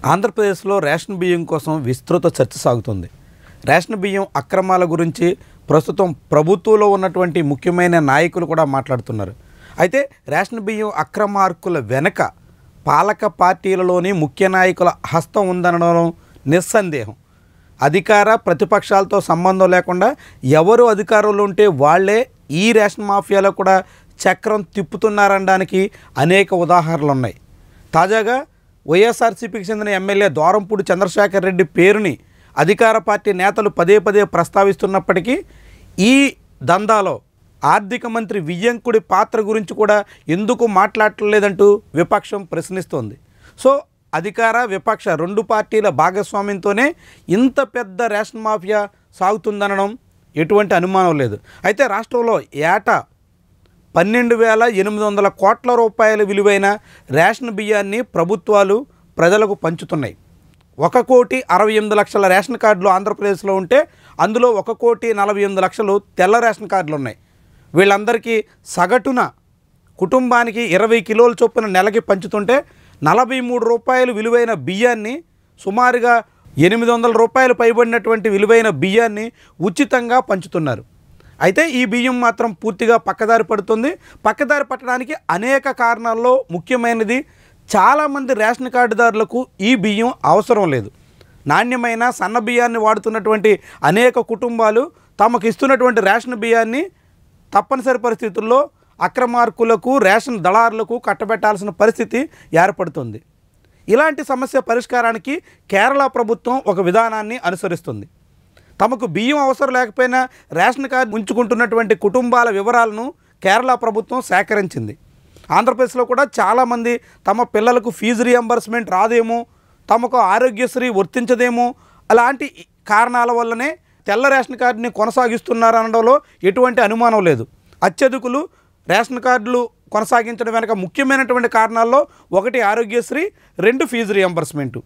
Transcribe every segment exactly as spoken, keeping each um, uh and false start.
ఆంధ్రప్రదేశ్లో రేషన్ బియ్యం కోసం విస్తృత చర్చ సాగుతుంది. రేషన్ బియ్యం అక్రమాల గురించి ప్రస్తుతం ప్రభుత్వంలో ఉన్నటువంటి ముఖ్యమైన నాయకులు కూడా మాట్లాడుతున్నారు. అయితే రేషన్ బియ్యం అక్రమార్కుల వెనక పాలక పార్టీలలోని ముఖ్య నాయకుల హస్తం ఉందనడం నిస్సందేహం. అధికార ప్రతిపక్షాలతో సంబంధం లేకుండా ఎవరు అధికారంలో ఉంటే వాళ్లే ఈ రేషన్ మాఫియాలో కూడా చక్రం తిప్పుతున్నారనడానికి అనేక ఉదాహరణలు ఉన్నాయి. తాజాగా వైఎస్ఆర్సీపీకి చెందిన ఎమ్మెల్యే ద్వారంపూడి చంద్రశేఖర్ రెడ్డి పేరుని అధికార పార్టీ నేతలు పదే పదే ప్రస్తావిస్తున్నప్పటికీ ఈ దందాలో ఆర్థిక మంత్రి వియ్యంకుడి పాత్ర గురించి కూడా ఎందుకు మాట్లాడలేదంటూ విపక్షం ప్రశ్నిస్తోంది. సో అధికార విపక్ష రెండు పార్టీల భాగస్వామ్యంతోనే ఇంత పెద్ద రేషన్ మాఫియా సాగుతుందనడం ఎటువంటి అనుమానం లేదు. అయితే రాష్ట్రంలో ఏటా పన్నెండు వేల ఎనిమిది వందల కోట్ల రూపాయల విలువైన రేషన్ బియ్యాన్ని ప్రభుత్వాలు ప్రజలకు పంచుతున్నాయి. ఒక కోటి అరవై ఎనిమిది లక్షల రేషన్ కార్డులు ఆంధ్రప్రదేశ్లో ఉంటే అందులో ఒక కోటి నలభై ఎనిమిది లక్షలు తెల్ల రేషన్ కార్డులు ఉన్నాయి. వీళ్ళందరికీ సగటున కుటుంబానికి ఇరవై కిలోల చొప్పున నెలకి పంచుతుంటే నలభై మూడు రూపాయలు విలువైన బియ్యాన్ని సుమారుగా ఎనిమిది వందల రూపాయలు పైబడినటువంటి విలువైన బియ్యాన్ని ఉచితంగా పంచుతున్నారు. అయితే ఈ బియ్యం మాత్రం పూర్తిగా పక్కదారి పడుతుంది. పక్కదారి పట్టడానికి అనేక కారణాల్లో ముఖ్యమైనది, చాలామంది రేషన్ కార్డుదారులకు ఈ బియ్యం అవసరం లేదు. నాణ్యమైన సన్న బియ్యాన్ని వాడుతున్నటువంటి అనేక కుటుంబాలు తమకు ఇస్తున్నటువంటి రేషన్ బియ్యాన్ని తప్పనిసరి పరిస్థితుల్లో అక్రమార్కులకు రేషన్ దళారులకు కట్టబెట్టాల్సిన పరిస్థితి ఏర్పడుతుంది. ఇలాంటి సమస్య పరిష్కారానికి కేరళ ప్రభుత్వం ఒక విధానాన్ని అనుసరిస్తుంది. తమకు బియ్యం అవసరం లేకపోయినా రేషన్ కార్డు ఉంచుకుంటున్నటువంటి కుటుంబాల వివరాలను కేరళ ప్రభుత్వం సేకరించింది. ఆంధ్రప్రదేశ్లో కూడా చాలామంది తమ పిల్లలకు ఫీజు రియంబర్స్మెంట్ రాదేమో, తమకు ఆరోగ్యశ్రీ వర్తించదేమో, అలాంటి కారణాల వల్లనే తెల్ల రేషన్ కార్డుని కొనసాగిస్తున్నారనడంలో ఎటువంటి అనుమానం లేదు. అత్యధికులు రేషన్ కార్డులు కొనసాగించడం వెనక ముఖ్యమైనటువంటి కారణాల్లో ఒకటి ఆరోగ్యశ్రీ, రెండు ఫీజు రియంబర్స్మెంటు.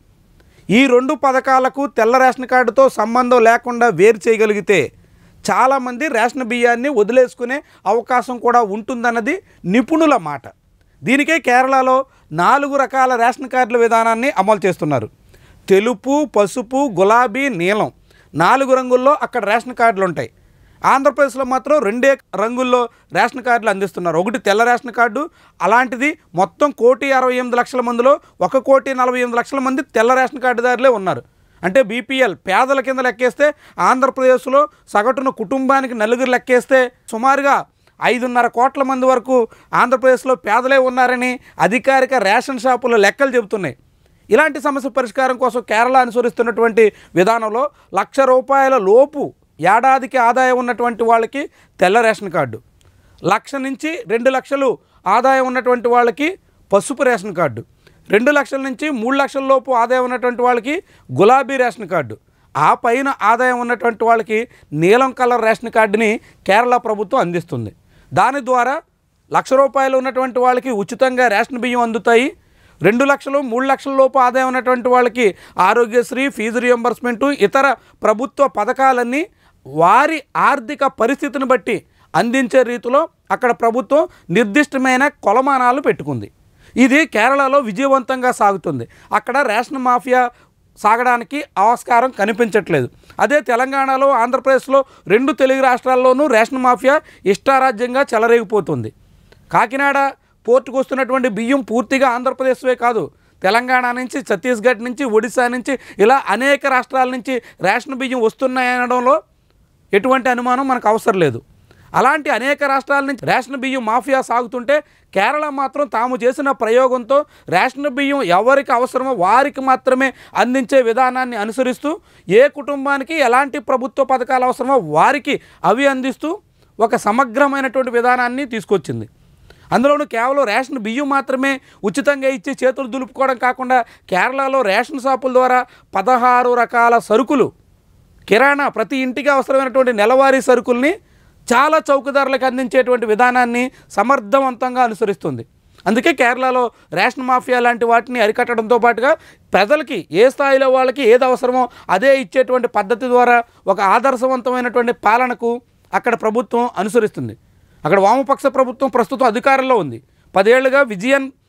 ఈ రెండు పథకాలకు తెల్ల రేషన్ కార్డుతో సంబంధం లేకుండా వేరు చేయగలిగితే చాలామంది రేషన్ బియ్యాన్ని వదిలేసుకునే అవకాశం కూడా ఉంటుందన్నది నిపుణుల మాట. దీనికే కేరళలో నాలుగు రకాల రేషన్ కార్డుల విధానాన్ని అమలు చేస్తున్నారు. తెలుపు, పసుపు, గులాబీ, నీలం నాలుగు రంగుల్లో అక్కడ రేషన్ కార్డులు ఉంటాయి. ఆంధ్రప్రదేశ్లో మాత్రం రెండే రంగుల్లో రేషన్ కార్డులు అందిస్తున్నారు. ఒకటి తెల్ల రేషన్ కార్డు. అలాంటిది మొత్తం కోటి అరవై ఎనిమిది లక్షల మందిలో ఒక కోటి నలభై ఎనిమిది లక్షల మంది తెల్ల రేషన్ కార్డుదారులే ఉన్నారు. అంటే బీపీఎల్ పేదల కింద లెక్కేస్తే ఆంధ్రప్రదేశ్లో సగటున కుటుంబానికి నలుగురు లెక్కేస్తే సుమారుగా ఐదున్నర కోట్ల మంది వరకు ఆంధ్రప్రదేశ్లో పేదలే ఉన్నారని అధికారిక రేషన్ షాపుల లెక్కలు చెబుతున్నాయి. ఇలాంటి సమస్య పరిష్కారం కోసం కేరళ అనుసరిస్తున్నటువంటి విధానంలో లక్ష రూపాయల లోపు ఏడాదికి ఆదాయం ఉన్నటువంటి వాళ్ళకి తెల్ల రేషన్ కార్డు, లక్ష నుంచి రెండు లక్షలు ఆదాయం ఉన్నటువంటి వాళ్ళకి పసుపు రేషన్ కార్డు, రెండు లక్షల నుంచి మూడు లక్షల లోపు ఆదాయం ఉన్నటువంటి వాళ్ళకి గులాబీ రేషన్ కార్డు, ఆ పైన ఆదాయం ఉన్నటువంటి వాళ్ళకి నీలం కలర్ రేషన్ కార్డుని కేరళ ప్రభుత్వం అందిస్తుంది. దాని ద్వారా లక్ష రూపాయలు ఉన్నటువంటి వాళ్ళకి ఉచితంగా రేషన్ బియ్యం అందుతాయి. రెండు లక్షలు మూడు లక్షల లోపు ఆదాయం ఉన్నటువంటి వాళ్ళకి ఆరోగ్యశ్రీ, ఫీజు రియంబర్స్మెంటు, ఇతర ప్రభుత్వ పథకాలన్నీ వారి ఆర్థిక పరిస్థితిని బట్టి అందించే రీతిలో అక్కడ ప్రభుత్వం నిర్దిష్టమైన కొలమానాలు పెట్టుకుంది. ఇది కేరళలో విజయవంతంగా సాగుతుంది. అక్కడ రేషన్ మాఫియా సాగడానికి ఆస్కారం కనిపించట్లేదు. అదే తెలంగాణలో, ఆంధ్రప్రదేశ్లో రెండు తెలుగు రాష్ట్రాల్లోనూ రేషన్ మాఫియా ఇష్టారాజ్యంగా చెలరేగిపోతుంది. కాకినాడ పోర్టుకు వస్తున్నటువంటి బియ్యం పూర్తిగా ఆంధ్రప్రదేశ్వే కాదు, తెలంగాణ నుంచి, ఛత్తీస్గఢ్ నుంచి, ఒడిశా నుంచి ఇలా అనేక రాష్ట్రాల నుంచి రేషన్ బియ్యం వస్తున్నాయనడంలో ఎటువంటి అనుమానం మనకు అవసరం లేదు. అలాంటి అనేక రాష్ట్రాల నుంచి రేషన్ బియ్యం మాఫియా సాగుతుంటే కేరళ మాత్రం తాము చేసిన ప్రయోగంతో రేషన్ బియ్యం ఎవరికి అవసరమో వారికి మాత్రమే అందించే విధానాన్ని అనుసరిస్తూ ఏ కుటుంబానికి ఎలాంటి ప్రభుత్వ పథకాలు అవసరమో వారికి అవి అందిస్తూ ఒక సమగ్రమైనటువంటి విధానాన్ని తీసుకొచ్చింది. అందులోనూ కేవలం రేషన్ బియ్యం మాత్రమే ఉచితంగా ఇచ్చి చేతులు దులుపుకోవడం కాకుండా కేరళలో రేషన్ షాపుల ద్వారా పదహారు రకాల సరుకులు, కిరాణా ప్రతి ఇంటికి అవసరమైనటువంటి నెలవారీ సరుకుల్ని చాలా చౌక ధరలకు అందించేటువంటి విధానాన్ని సమర్థవంతంగా అనుసరిస్తుంది. అందుకే కేరళలో రేషన్ మాఫియా లాంటి వాటిని అరికట్టడంతో పాటుగా ప్రజలకి ఏ స్థాయిలో వాళ్ళకి ఏది అవసరమో అదే ఇచ్చేటువంటి పద్ధతి ద్వారా ఒక ఆదర్శవంతమైనటువంటి పాలనకు అక్కడ ప్రభుత్వం అనుసరిస్తుంది. అక్కడ వామపక్ష ప్రభుత్వం ప్రస్తుతం అధికారంలో ఉంది. పదేళ్లుగా విజయన్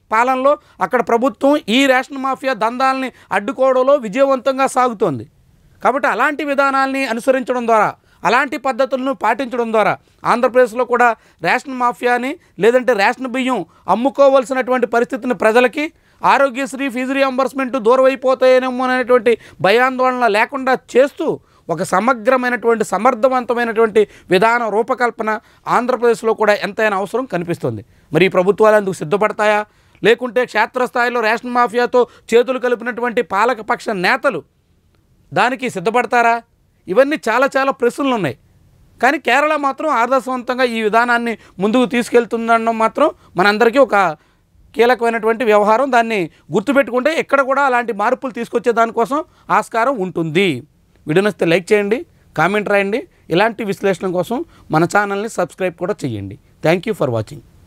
పాలనలో అక్కడ ప్రభుత్వం ఈ రేషన్ మాఫియా దందాలని అడ్డుకోవడంలో విజయవంతంగా సాగుతోంది. కాబట్టి అలాంటి విధానాల్ని అనుసరించడం ద్వారా, అలాంటి పద్ధతులను పాటించడం ద్వారా ఆంధ్రప్రదేశ్లో కూడా రేషన్ మాఫియాని లేదంటే రేషన్ బియ్యం అమ్ముకోవాల్సినటువంటి పరిస్థితిని ప్రజలకి, ఆరోగ్యశ్రీ ఫీజు రియంబర్స్మెంట్ దూరం అయిపోతాయేమో అనేటువంటి భయాందోళన లేకుండా చేస్తూ ఒక సమగ్రమైనటువంటి సమర్థవంతమైనటువంటి విధాన రూపకల్పన ఆంధ్రప్రదేశ్లో కూడా ఎంతైనా అవసరం కనిపిస్తుంది. మరి ఈ ప్రభుత్వాలు అందుకు సిద్ధపడతాయా, లేకుంటే క్షేత్రస్థాయిలో రేషన్ మాఫియాతో చేతులు కలిపినటువంటి పాలకపక్ష నేతలు దానికి సిద్ధపడతారా? ఇవన్నీ చాలా చాలా ప్రశ్నలు ఉన్నాయి. కానీ కేరళ మాత్రం ఆదర్శవంతంగా ఈ విధానాన్ని ముందుకు తీసుకెళ్తుందనడం మాత్రం మనందరికీ ఒక కీలకమైనటువంటి వ్యవహారం. దాన్ని గుర్తుపెట్టుకుంటే ఎక్కడ కూడా అలాంటి మార్పులు తీసుకొచ్చే దానికోసం ఆస్కారం ఉంటుంది. వీడియో నచ్చితే లైక్ చేయండి, కామెంట్ రాయండి. ఇలాంటి విశ్లేషణ కోసం మన ఛానల్ని సబ్స్క్రైబ్ కూడా చేయండి. Thank you for watching.